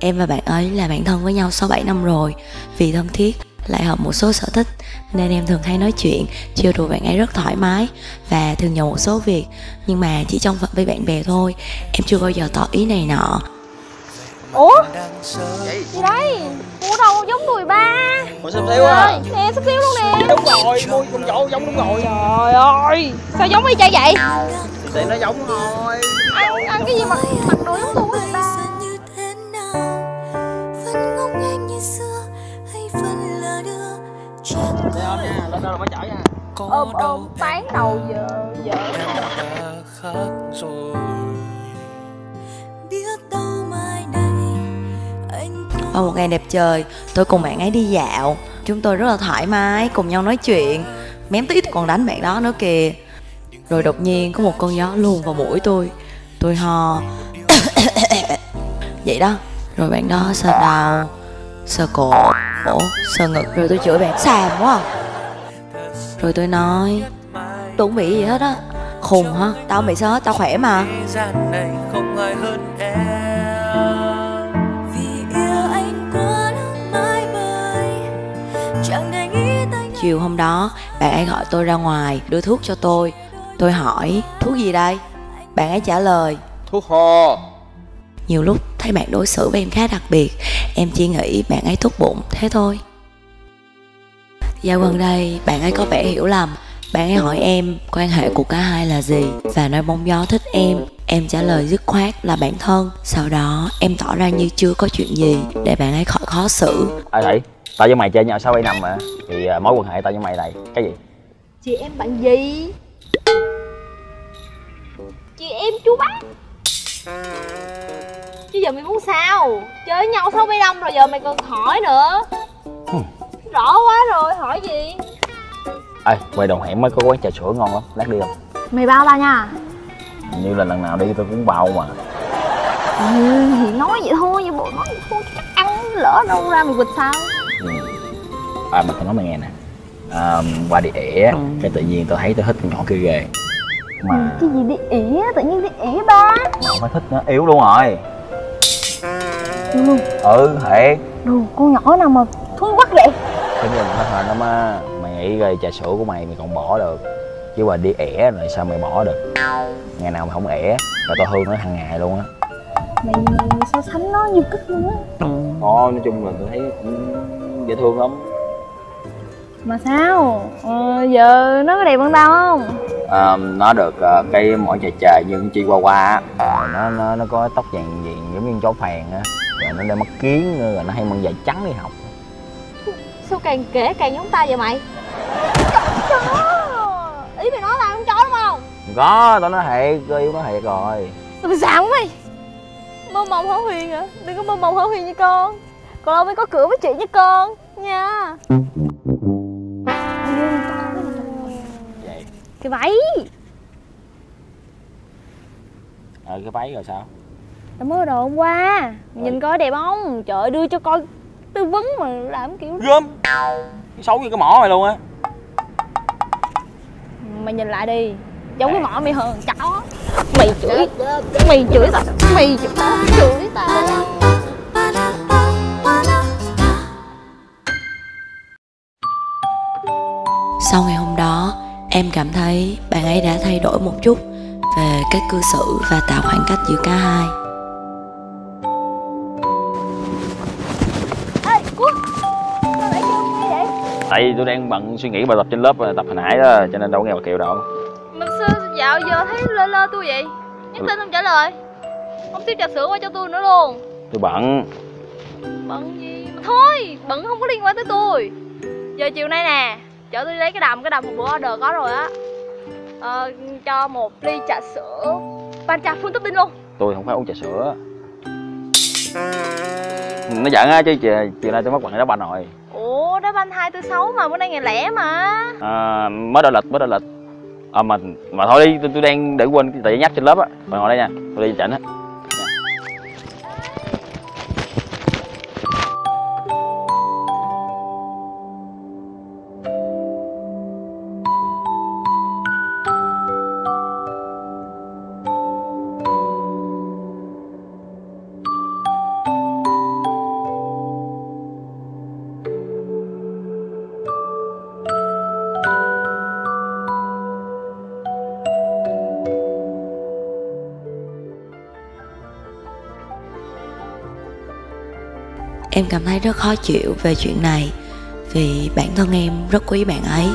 Em và bạn ấy là bạn thân với nhau 6-7 năm rồi. Vì thân thiết lại hợp một số sở thích nên em thường hay nói chuyện, trêu đùa bạn ấy rất thoải mái và thường nhờ một số việc, nhưng mà chỉ trong phạm vi bạn bè thôi. Em chưa bao giờ tỏ ý này nọ. Ủa? Gì đây? Mua đâu giống người ba. Ủa sắp xíu à? Nè sắp xíu luôn nè. Đúng rồi, mua con dỗ giống đúng rồi. Trời ơi, sao giống y chang vậy? Thì nó giống thôi. Ăn cái gì mà mặc đồ giống tôi vậy ba? Lên nha, lên đâu mới chở nha. Ôm tán đầu vợ. Vào một ngày đẹp trời, tôi cùng bạn ấy đi dạo. Chúng tôi rất là thoải mái, cùng nhau nói chuyện. Mém tí còn đánh bạn đó nữa kìa. Rồi đột nhiên có một cơn gió luồn vào mũi tôi. Tôi ho vậy đó. Rồi bạn đó sờ đầu, sờ cổ, sờ ngực. Rồi tôi chửi bạn xàm quá. Rồi tôi nói tôi không bị gì hết á. Khùng hả? Tao không bị sao hết, tao khỏe mà. Chiều hôm đó, bạn ấy gọi tôi ra ngoài đưa thuốc cho tôi. Tôi hỏi thuốc gì đây? Bạn ấy trả lời Thuốc ho. Nhiều lúc thấy bạn đối xử với em khá đặc biệt. Em chỉ nghĩ bạn ấy tốt bụng, thế thôi. Dạo gần đây, bạn ấy có vẻ hiểu lầm. Bạn ấy hỏi em quan hệ của cả hai là gì và nói bóng gió thích em. Em trả lời dứt khoát là bạn thân. Sau đó em tỏ ra như chưa có chuyện gì để bạn ấy khỏi khó xử. Thị, tao với mày chơi nhau 6-7 năm mà. Thì mối quan hệ tao với mày này cái gì? Chị em bạn gì? Chị em chú bác. Chứ giờ mày muốn sao? Chơi với nhau 6-7 năm rồi giờ mày còn hỏi nữa. Rõ quá rồi, hỏi gì? Ê, ngoài đồng hẻm mới có quán trà sữa ngon lắm, lát đi không? Mày bao tao nha. Hình như là lần nào đi tôi cũng bao mà. Thì nói vậy thôi, vậy bộ nói vậy thôi chắc ăn lỡ đâu ra mày quỵt sao? Mà tao nói mày nghe nè. Qua đi ỉa, cái tự nhiên tao thấy tao thích con nhỏ kia ghê. Mà cái gì đi ỉa, tự nhiên đi ỉa ba? mà không phải thích nó, yếu luôn rồi. Luôn. Thiệt. Đồ con nhỏ nào mà thúi quắc vậy? Cái nhìn nó hên lắm á. Mày nghĩ rồi trà sữa của mày còn bỏ được. Chứ mà đi ỉa rồi sao mày bỏ được? Ngày nào mày không ỉa là tao hương nó hàng ngày luôn á. Mày so sánh nó như cứt luôn á. Thôi nói chung là tôi thấy cũng dễ thương lắm. Mà sao? Giờ nó có đẹp hơn tao không? Nó được cây mỏ chà chà như con chi qua qua á. Nó có tóc vàng vàng giống như con chó phèn á. Rồi nó đeo mắt kiến nữa, rồi nó hay mang giày trắng đi học. Sao càng kể càng giống tao vậy mày? Chó! Ý mày nói tao không chó đúng không? Không có, tao nói thiệt, tôi yêu nó thiệt rồi. Mày xạo mày! Mơ mộng hão huyền hả? Đừng có mơ mộng hão huyền như con. Còn đâu mới có cửa với chị với con nha. Vậy Cái váy. cái váy rồi sao? Tao mới đồ hôm qua. Mày nhìn coi đẹp không? Trời ơi, đưa cho coi tư vấn mà làm kiểu Gớm. Xấu như cái mỏ mày luôn á. Mày nhìn lại đi. Giống cái mỏ mày hơn chó. Mày chửi tao. Mày chửi tao. Sau ngày hôm đó, em cảm thấy bạn ấy đã thay đổi một chút về cách cư xử và tạo khoảng cách giữa cả hai. Ê, Quốc! Sao lại kêu như vậy? Tại vì tôi đang bận suy nghĩ bài tập trên lớp tập hồi nãy đó, cho nên đâu có nghe bà Kiều đâu. Mà sao dạo giờ thấy lơ lơ tôi vậy? Nhắn tin không trả lời. Không tiếp trà sữa qua cho tôi nữa luôn. Tôi bận. Bận gì? Mà thôi, bận không có liên quan tới tôi. Giờ chiều nay nè, chở tôi đi lấy cái đầm một bữa order có rồi á. Cho một ly trà sữa Pancha full topping luôn. Tôi không phải uống trà sữa. Nó giận á chứ chiều nay tôi mất bận đá banh rồi. Ủa, đá banh 2/4/6 mà, bữa nay ngày lẻ mà. Mới đổi lịch. Mà thôi đi, tôi đang để quên cái tờ giấy nhắc trên lớp á. Rồi ngồi đây nha, tôi đi chỉnh á. Em cảm thấy rất khó chịu về chuyện này vì bản thân em rất quý bạn ấy.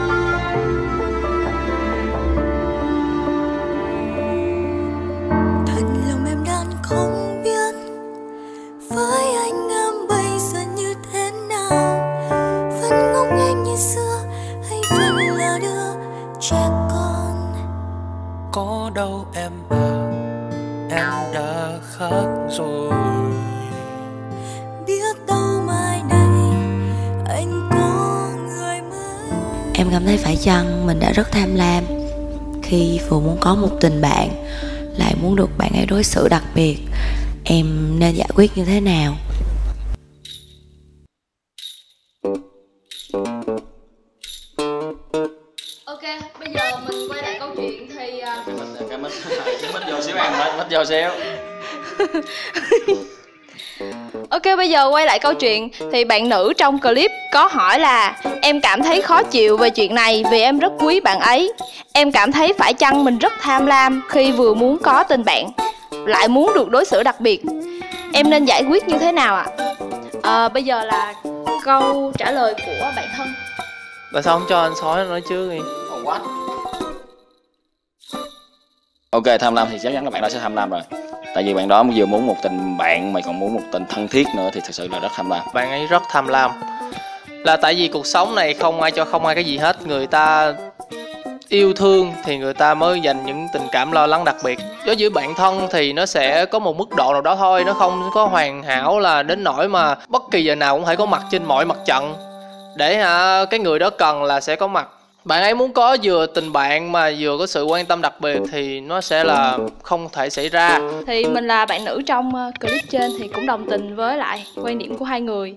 Thật lòng em đang không biết với anh em bây giờ như thế nào, vẫn ngốc nghếch như xưa hay vẫn là đứa trẻ con. Có đâu em à, em đã khác rồi. Biết đâu mai này anh có người mới. Em cảm thấy phải chăng mình đã rất tham lam khi vừa muốn có một tình bạn lại muốn được bạn ấy đối xử đặc biệt. Em nên giải quyết như thế nào? Ok, bây giờ mình quay lại câu chuyện thì Cái mít vô xíu em, mít vô xíu. Ok, bây giờ quay lại câu chuyện thì bạn nữ trong clip có hỏi là em cảm thấy khó chịu về chuyện này vì em rất quý bạn ấy. Em cảm thấy phải chăng mình rất tham lam khi vừa muốn có tình bạn lại muốn được đối xử đặc biệt. Em nên giải quyết như thế nào ạ? Bây giờ là câu trả lời của bạn thân. Tại sao không cho anh Sói nói trước đi? What? Ok, tham lam thì chắc chắn là bạn đó sẽ tham lam rồi. Tại vì bạn đó vừa muốn một tình bạn mà còn muốn một tình thân thiết nữa thì thật sự là rất tham lam. Bạn ấy rất tham lam. Là tại vì cuộc sống này không ai cho không ai cái gì hết. Người ta yêu thương thì người ta mới dành những tình cảm lo lắng đặc biệt. Đối với bạn thân thì nó sẽ có một mức độ nào đó thôi. Nó không có hoàn hảo là đến nỗi mà bất kỳ giờ nào cũng phải có mặt trên mọi mặt trận. Để cái người đó cần là sẽ có mặt. Bạn ấy muốn có vừa tình bạn mà vừa có sự quan tâm đặc biệt thì nó sẽ là không thể xảy ra. Thì mình là bạn nữ trong clip trên thì cũng đồng tình với lại quan điểm của hai người.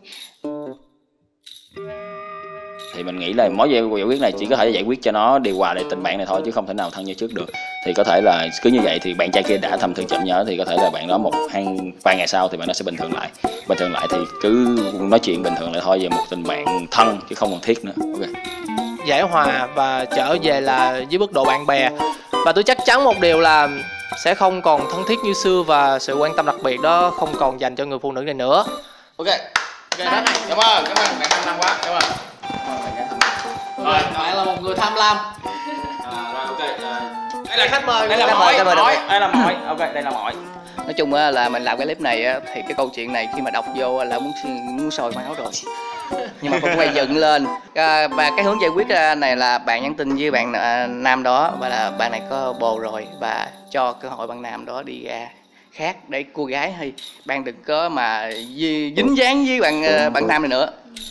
Thì mình nghĩ là mối giải quyết này chỉ có thể giải quyết cho nó điều hòa lại tình bạn này thôi, chứ không thể nào thân như trước được. Thì có thể là cứ như vậy thì bạn trai kia đã thầm thương chậm nhớ thì có thể là bạn đó vài ngày sau thì bạn đó sẽ bình thường lại. Bình thường lại thì cứ nói chuyện bình thường lại thôi về một tình bạn thân chứ không cần thiết nữa. Ok. Giải hòa và trở về là với mức độ bạn bè. Và tôi chắc chắn một điều là sẽ không còn thân thiết như xưa và sự quan tâm đặc biệt đó không còn dành cho người phụ nữ này nữa. Ok. Ok đó. Cảm ơn bạn tham lam quá. Cảm ơn. Rồi, bạn là một người tham lam. Rồi ok. Đây là khách mời. Đây là mỏi. Đây là mỏi. Ok, đây là mỏi. Nói chung là mình làm cái clip này thì cái câu chuyện này khi mà đọc vô là muốn sôi máu rồi. Nhưng mà cũng quay dựng lên. Và cái hướng giải quyết này là bạn nhắn tin với bạn nam đó và là bạn này có bồ rồi và cho cơ hội bạn nam đó đi ra khác để cô gái hay bạn đừng có mà dính dáng với bạn nam này nữa.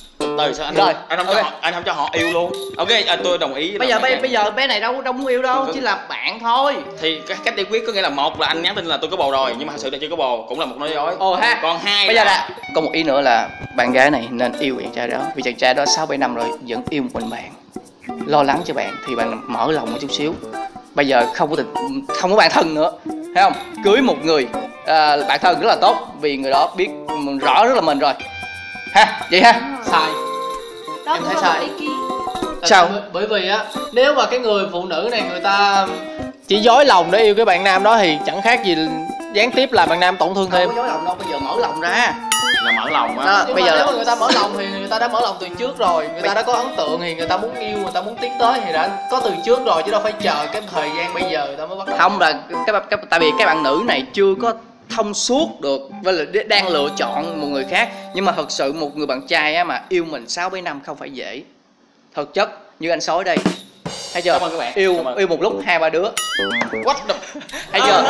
Từ sao anh rồi anh không cho họ yêu luôn. Ok, tôi đồng ý. Bây giờ bé này đâu muốn yêu đâu, chỉ là bạn thôi. Thì cái cách giải quyết có nghĩa là một là anh nhắn tin là tôi có bồ rồi nhưng mà thật sự là chưa có bồ, cũng là một nói dối. Còn hai bây giờ là có một ý nữa là bạn gái này nên yêu chàng trai đó, vì chàng trai đó 6-7 năm rồi vẫn yêu một mình bạn, lo lắng cho bạn thì bạn mở lòng một chút xíu. Bây giờ không có bạn thân nữa, thấy không? Cưới một người bạn thân rất là tốt vì người đó biết rõ rất là mình rồi ha, vậy ha. Sai. Đó Em cũng thấy là sai. một ý kiến. Sao? Bởi vì nếu mà cái người phụ nữ này người ta chỉ dối lòng để yêu cái bạn nam đó thì chẳng khác gì gián tiếp là bạn nam tổn thương thêm. Không có dối lòng đâu, bây giờ mở lòng ra. Là mở lòng á. Nhưng bây giờ nếu mà người ta mở lòng thì người ta đã mở lòng từ trước rồi, người ta đã có ấn tượng thì người ta muốn yêu, người ta muốn tiến tới thì đã có từ trước rồi chứ đâu phải chờ cái thời gian bây giờ người ta mới bắt đầu. Không, là tại vì cái bạn nữ này chưa có thông suốt được và là đang lựa chọn một người khác. Nhưng mà thật sự một người bạn trai mà yêu mình 6-7 năm không phải dễ. Thực chất như anh Sói đây, thấy chưa? Cảm ơn các bạn. Yêu một lúc 2-3 đứa. What the... Thấy chưa?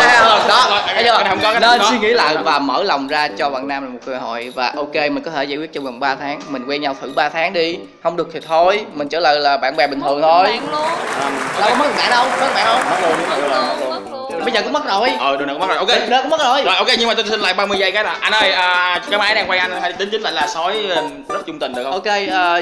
Đó, thấy chưa? Nên suy nghĩ lại và mở lòng ra cho bạn nam là một cơ hội. Và ok, mình có thể giải quyết trong vòng 3 tháng. Mình quen nhau thử 3 tháng đi. Không được thì thôi, mình trở lại là bạn bè bình thường thôi. Bạn luôn. Đâu có mất bạn đâu, mất bạn không? Mất luôn. Mất luôn. Bây giờ cũng mất rồi. Đường nào cũng mất rồi. Ok. Đường nào cũng mất rồi. Rồi ok, nhưng mà tôi xin lại 30 giây cái là anh ơi, cái máy đang quay anh hay tính chính lại là Sói rất chung tình được không? Ok,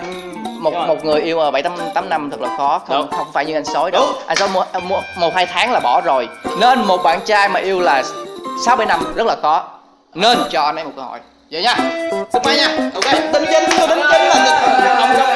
một người yêu 7-8 năm thật là khó, không phải như anh Sói đâu. Anh Sói 1-2 tháng là bỏ rồi. Nên một bạn trai mà yêu là 6-7 năm rất là khó. Nên cho anh ấy một cơ hội. Vậy nha. Goodbye nha. Ok. Đính chính là không